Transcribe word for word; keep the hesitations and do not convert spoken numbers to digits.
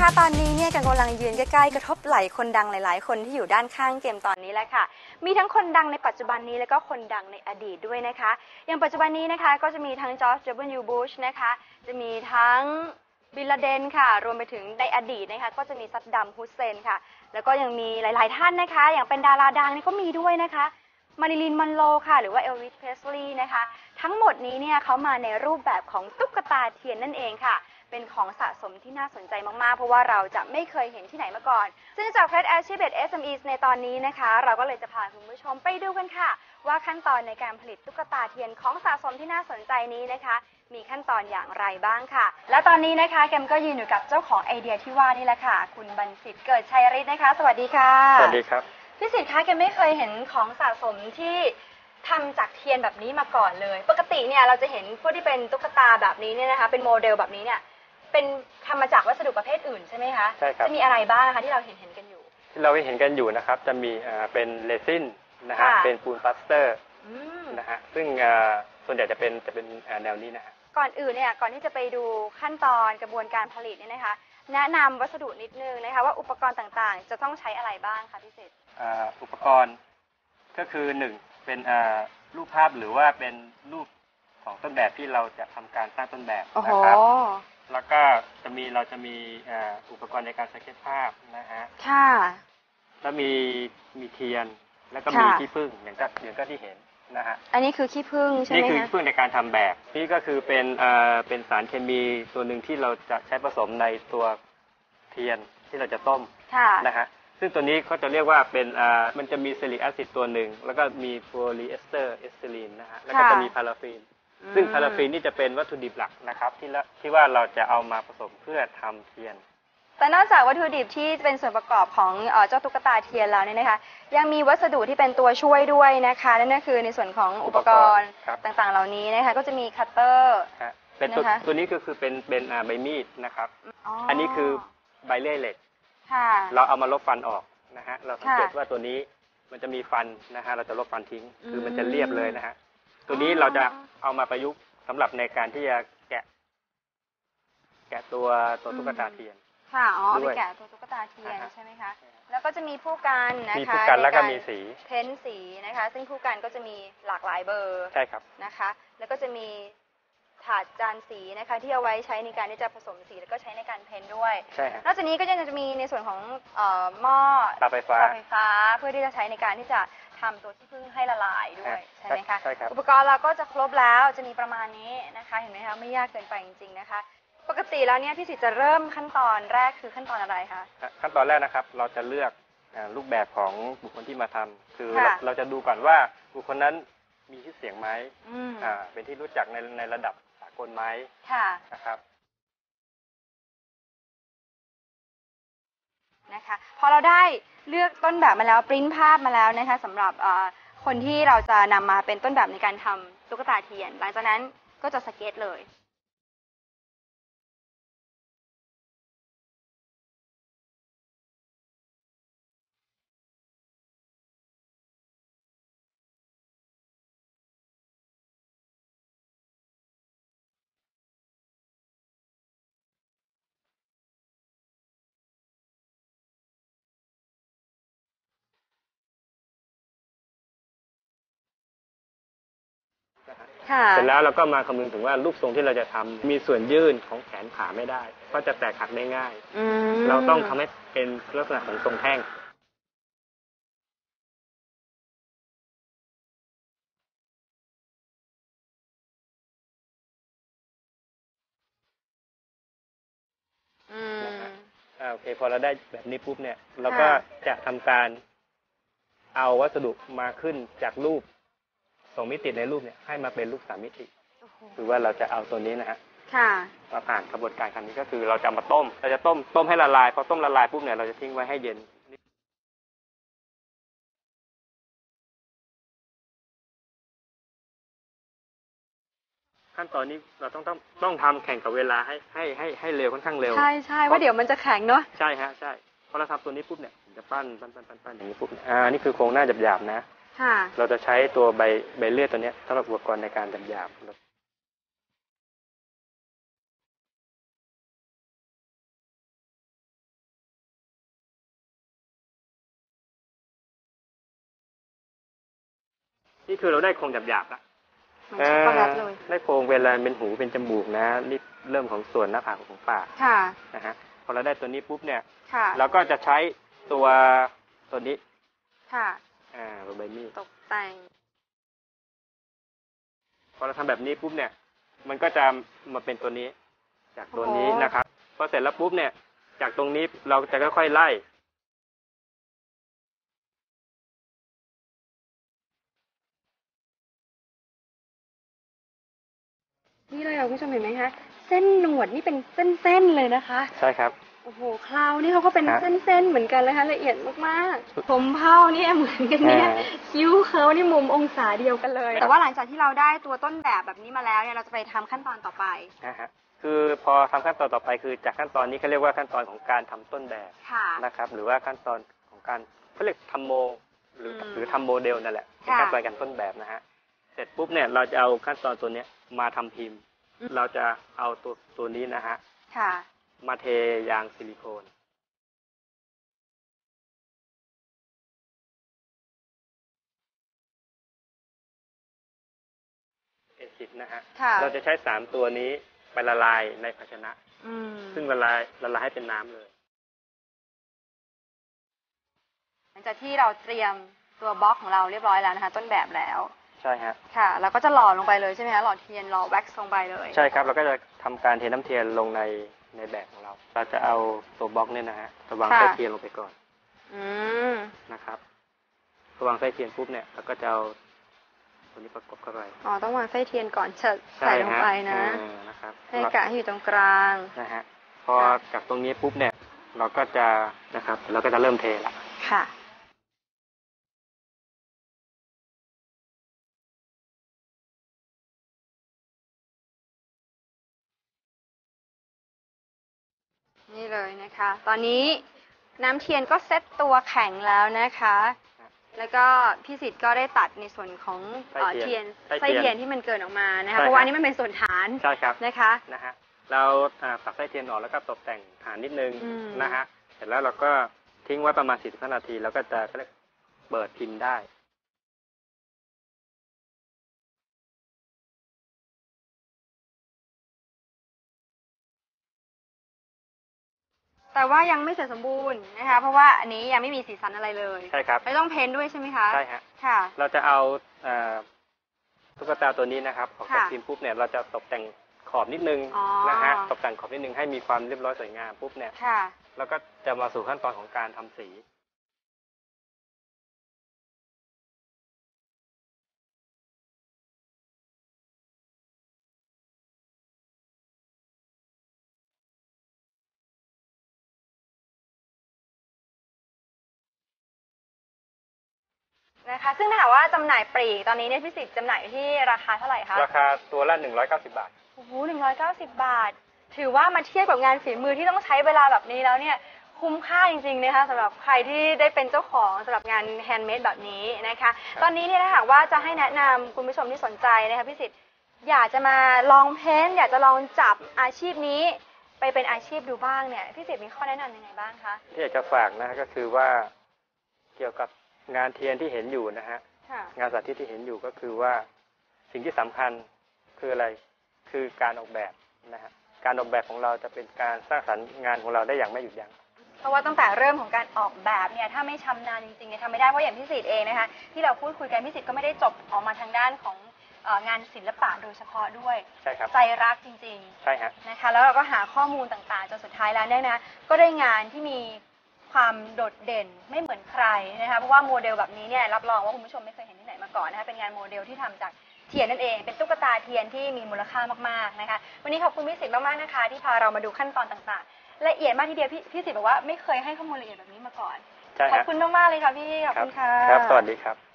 ตอนนี้เนี่ยกันกำลังยืนใกล้ๆกระทบไหล่คนดังหลายๆคนที่อยู่ด้านข้างเกมตอนนี้แล้วค่ะมีทั้งคนดังในปัจจุบันนี้แล้วก็คนดังในอดีตด้วยนะคะอย่างปัจจุบันนี้นะคะก็จะมีทั้งจอร์จ ดับเบิลยู บุชนะคะจะมีทั้งบินลาเดนค่ะรวมไปถึงในอดีตนะคะก็จะมีซัดดัม ฮุสเซนค่ะแล้วก็ยังมีหลายๆท่านนะคะอย่างเป็นดาราดังนี่ก็มีด้วยนะคะมาริลิน มอนโรค่ะหรือว่าเอลวิส เพรสลีย์นะคะทั้งหมดนี้เนี่ยเขามาในรูปแบบของตุ๊กตาเทียนนั่นเองค่ะเป็นของสะสมที่น่าสนใจมากๆเพราะว่าเราจะไม่เคยเห็นที่ไหนมาก่อนซึ่งจาก Pret Archibald เอส เอ็ม อี ในตอนนี้นะคะเราก็เลยจะพาคุณผู้ชมไปดูกันค่ะว่าขั้นตอนในการผลิตตุ๊กตาเทียนของสะสมที่น่าสนใจนี้นะคะมีขั้นตอนอย่างไรบ้างค่ะและตอนนี้นะคะแกมก็ยืนอยู่กับเจ้าของไอเดียที่ว่านี่แหละค่ะคุณบัณฑิตเกิดชัยฤทธิ์นะคะสวัสดีค่ะสวัสดีครับพี่สิทธิ์คะแกไม่เคยเห็นของสะสมที่ทำจากเทียนแบบนี้มาก่อนเลยปกติเนี่ยเราจะเห็นพวกที่เป็นตุ๊กตาแบบนี้เนี่ยนะคะเป็นโมเดลแบบนี้เนี่ยเป็นทำมาจากวัสดุประเภทอื่นใช่ไหมคะใช่ครับจะมีอะไรบ้างนะคะที่เราเห็นเห็นกันอยู่ที่เราเห็นกันอยู่นะครับจะมีเป็นเรซินนะฮะเป็นปูนพลาสเตอร์นะฮะซึ่งส่วนใหญ่จะเป็นจะเป็นแนวนี้นะฮะก่อนอื่นเนี่ยก่อนที่จะไปดูขั้นตอนกระบวนการผลิตเนี่ยนะคะแนะนำวัสดุนิดนึงนะคะว่าอุปกรณ์ต่างๆจะต้องใช้อะไรบ้างคะพี่สิทธิ์อุปกรณ์ก็คือหนึ่งเป็นรูปภาพหรือว่าเป็นรูปของต้นแบบที่เราจะทำการสร้างต้นแบบนะครับแล้วก็จะมีเราจะมีอุปกรณ์ในการสเก็ตภาพนะฮะค่ะแล้วมีมีเทียนแล้วก็มีขี้ผึ้งอย่างก็อย่างก็ที่เห็นนะฮะอันนี้คือขี้ผึ้งใช่ไหมคะนี่คือขี้ผึ้งในการทำแบบนี่ก็คือเป็นเอ่อเป็นสารเคมีตัวหนึ่งที่เราจะใช้ผสมในตัวเทียนที่เราจะต้มนะฮะซึ่งตัวนี้เขาจะเรียกว่าเป็นอ่ามันจะมีซิลิกแอซิดตัวหนึ่งแล้วก็มีโพลีเอสเตอร์เอสเตอรีนนะฮะแล้วก็จะมีพาราฟีนซึ่งพาราฟีนนี่จะเป็นวัตถุดิบหลักนะครับที่ละที่ว่าเราจะเอามาผสมเพื่อทำเทียนแต่นอกจากวัตถุดิบที่เป็นส่วนประกอบของเจ้าตุ๊กตาเทียนแล้วเนี่ยนะคะยังมีวัสดุที่เป็นตัวช่วยด้วยนะคะนั่นก็คือในส่วนของอุปกรณ์ต่างๆเหล่านี้นะคะก็จะมีคัตเตอร์เป็นตัวตัวนี้ก็คือเป็นเป็นใบมีดนะครับอันนี้คือใบเลื่อยเหล็กเราเอามาลบฟันออกนะฮะเราสังเกตว่าตัวนี้มันจะมีฟันนะฮะเราจะลบฟันทิ้งคือมันจะเรียบเลยนะฮะตัวนี้เราจะเอามาประยุกต์สำหรับในการที่จะแกะแกะตัวตัวตุ๊กตาเทียนค่ะอ๋อไปแกะตัวตุ๊กตาเทียนใช่ไหมคะแล้วก็จะมีผู้กันนะคะมีผู้กันแล้วก็มีสีเพ้นสีนะคะซึ่งผู้กันก็จะมีหลากหลายเบอร์ใช่ครับนะคะแล้วก็จะมีถาดจานสีนะคะที่เอาไว้ใช้ในการที่จะผสมสีแล้วก็ใช้ในการเพ้นด้วยใช่ครับนอกจากนี้ก็ยังจะมีในส่วนของหม้อเตาไฟฟ้าเตาไฟฟ้าเพื่อที่จะใช้ในการที่จะทำตัวขี้ผึ้งให้ละลายด้วยใช่ไหมคะใช่ครับอุปกรณ์เราก็จะครบแล้วจะมีประมาณนี้นะคะเห็นไหมคะไม่ยากเกินไปจริงๆนะคะปกติแล้วเนี่ยพี่สิทธิ์จะเริ่มขั้นตอนแรกคือขั้นตอนอะไรคะขั้นตอนแรกนะครับเราจะเลือกรูปแบบของบุคคลที่มาทำคือเราจะดูก่อนว่าบุคคลนั้นมีชื่อเสียงไหมอ่าเป็นที่รู้จักในในระดับสากลไหมนะครับนะคะพอเราได้เลือกต้นแบบมาแล้วปริ้นภาพมาแล้วนะคะสำหรับคนที่เราจะนำมาเป็นต้นแบบในการทำตุ๊กตาเทียนหลังจากนั้นก็จะสเก็ตเลยเสร็จแล้วเราก็มาคำนึงถึงว่ารูปทรงที่เราจะทำมีส่วนยื่นของแขนขาไม่ได้ก็จะแตกหักได้ง่ายเราต้องทำให้เป็นลักษณะของทรงแท่งโอเคพอเราได้แบบนี้ปุ๊บเนี่ยเราก็จะทำการเอาวัสดุมาขึ้นจากรูปสองมิติในรูปเนี่ยให้มาเป็นรูปสามมิติคือว่าเราจะเอาตัวนี้นะฮะมาผ่านกระบวนการครั้งนี้ก็คือเราจะมาต้มเราจะต้มต้มให้ละลายพอต้มละลายปุ๊บเนี่ยเราจะทิ้งไว้ให้เย็นขั้นตอนนี้เราต้องต้องต้องทำแข่งกับเวลาให้ให้ให้ให้เร็วค่อนข้างเร็วใช่ใช่ว่าเดี๋ยวมันจะแข็งเนาะใช่ฮะใช่พอเราทำตัวนี้ปุ๊บเนี่ยจะปั้นปั้นปั้นปั้นปั้นอย่างนี้ปุ๊บอ่านี่คือโครงหน้าหยาบๆนะเราจะใช้ตัวใบใบเลื่อยตัวนี้สำหรับอุปกรณ์ในการหยาบๆนี่คือเราได้โครงหยาบๆละเหมือนช็อกโกแลตเลยได้โครงเวลาเป็นหูเป็นจมูกนะนี่เริ่มของส่วนหน้าผากของปากค่ะนะฮะพอเราได้ตัวนี้ปุ๊บเนี่ยค่ะเราก็จะใช้ตัวตัวนี้ค่ะอ่าตัวใบมีดตกแต่งพอเราทำแบบนี้ปุ๊บเนี่ยมันก็จะมาเป็นตัวนี้จากตัวนี้นะครับพอเสร็จแล้วปุ๊บเนี่ยจากตรงนี้เราจะค่อยๆไล่นี่เลยคุณผู้ชมเห็นไหมคะเส้นหนวดนี่เป็นเส้นๆเลยนะคะใช่ครับโอ้โหคราวนี่เขาก็เป็นเส้นๆเหมือนกันเลยค่ะละเอียดมากๆผมเผ้านี่เหมือนกันเนี่ยคิ้วเขานี่มุมองศาเดียวกันเลยแต่ว่าหลังจากที่เราได้ตัวต้นแบบแบบนี้มาแล้วเนี่ยเราจะไปทำขั้นตอนต่อไปนะฮะคือพอทำขั้นตอนต่อไปคือจากขั้นตอนนี้เขาเรียกว่าขั้นตอนของการทำต้นแบบนะครับหรือว่าขั้นตอนของการเขาเรียกทำโมหรือหรือทำโมเดลนั่นแหละเป็นขั้นตอนการต้นแบบนะฮะเสร็จปุ๊บเนี่ยเราจะเอาขั้นตอนตัวนี้มาทำพิมพ์เราจะเอาตัวตัวนี้นะฮะมาเทยางซิลิโคนเอซิดนะฮะเราจะใช้สามตัวนี้ไปละลายในภาชนะซึ่งละลายละลายให้เป็นน้ำเลยหลังจากที่เราเตรียมตัวบล็อกของเราเรียบร้อยแล้วนะคะต้นแบบแล้วใช่ฮะค่ะเราก็จะหล่อลงไปเลยใช่ไหมคะหล่อเทียนหล่อแว็กซ์ลงไปเลยใช่ครับเราก็จะทำการเทน้ำเทียนลงในในแบบของเราเราจะเอาตัวบล็อกเนี่ยนะฮะวางไส้เทียนลงไปก่อนอืมนะครับวางไส้เทียนปุ๊บเนี่ยเราก็จะเอาตัวนี้ประกบเข้าไปอ๋อต้องวางไส้เทียนก่อนเฉิดใส่ลงไปนะนะครับให้กะให้อยู่ตรงกลางนะฮะพอจากตรงนี้ปุ๊บเนี่ยเราก็จะนะครับเราก็จะเริ่มเทละค่ะนี่เลยนะคะตอนนี้น้ำเทียนก็เซ็ตตัวแข็งแล้วนะคะแล้วก็พี่สิทธิ์ก็ได้ตัดในส่วนของเทียนไส้เทียนที่มันเกินออกมานะคะเพราะว่านี้มันเป็นส่วนฐานใช่ครับนะคะนะฮะเราตัดไส้เทียนออกแล้วก็ตกแต่งฐานนิดนึงนะฮะเสร็จแล้วเราก็ทิ้งไว้ประมาณสี่สิบห้านาทีแล้วก็จะเปิดพิมพ์ได้แต่ว่ายังไม่เสร็จสมบูรณ์นะคะเพราะว่าอันนี้ยังไม่มีสีสันอะไรเลยใช่ครับไม่ต้องเพ้นด้วยใช่ไหมคะใช่ฮะค่ะเราจะเอาตุ๊กตาตัวนี้นะครับออกจากพิมพ์ปุ๊บเนี่ยเราจะตกแต่งขอบนิดนึงนะฮะตกแต่งขอบนิดนึงให้มีความเรียบร้อยสวยงามปุ๊บเนี่ยแล้วก็จะมาสู่ขั้นตอนของการทำสีนะคะซึ่งถ้าหากว่าจำหน่ายปลีกตอนนี้เนี่ยพี่สิทธิ์จำหน่ายที่ราคาเท่าไหร่คะราคาตัวละหนึ่งร้อยเก้าสิบบาทโอ้โหหนึ่งร้อยเก้าสิบบาทถือว่ามาเทียบกับงานฝีมือที่ต้องใช้เวลาแบบนี้แล้วเนี่ยคุ้มค่าจริงๆนะคะสำหรับใครที่ได้เป็นเจ้าของสำหรับงานแฮนด์เมดแบบนี้นะคะตอนนี้เนี่ยถ้าหากว่าจะให้แนะนำคุณผู้ชมที่สนใจนะคะพี่สิทธิ์อยากจะมาลองเพ้นท์อยากจะลองจับอาชีพนี้ไปเป็นอาชีพดูบ้างเนี่ยพี่สิทธิ์มีข้อแนะนำยังไงบ้างคะที่อยากจะฝากนะก็คือว่าเกี่ยวกับงานเทียนที่เห็นอยู่นะฮะงานสาธิตที่เห็นอยู่ก็คือว่าสิ่งที่สำคัญคืออะไรคือการออกแบบนะฮะการออกแบบของเราจะเป็นการสร้างสรรค์งานของเราได้อย่างไม่หยุดยั้งเพราะว่าตั้งแต่เริ่มของการออกแบบเนี่ยถ้าไม่ชำนาญจริงๆเนี่ยทำไม่ได้เพราะอย่างพี่สิทธิ์เองนะคะที่เราพูดคุยกันพี่สิทธิ์ก็ไม่ได้จบออกมาทางด้านของงานศิลปะโดยเฉพาะด้วยใช่ครับใจรักจริงๆใช่ฮะนะคะแล้วเราก็หาข้อมูลต่างๆจนสุดท้ายแล้วเนี่ยนะก็ได้งานที่มีความโดดเด่นไม่เหมือนใครนะคะเพราะว่าโมเดลแบบนี้เนี่ยรับรองว่าคุณผู้ชมไม่เคยเห็นที่ไหนมาก่อนนะคะเป็นงานโมเดลที่ทำจากเทียนนั่นเองเป็นตุ๊กตาเทียนที่มีมูลค่ามากๆนะคะวันนี้ขอบคุณพี่สิทธิ์มากๆนะคะที่พาเรามาดูขั้นตอนต่างๆละเอียดมากทีเดียวพี่พี่สิทธิ์บอกว่าไม่เคยให้ข้อมูลละเอียดแบบนี้มาก่อนขอบคุณมากๆเลยค่ะพี่ขอบคุณค่ะครับสวัสดีครับ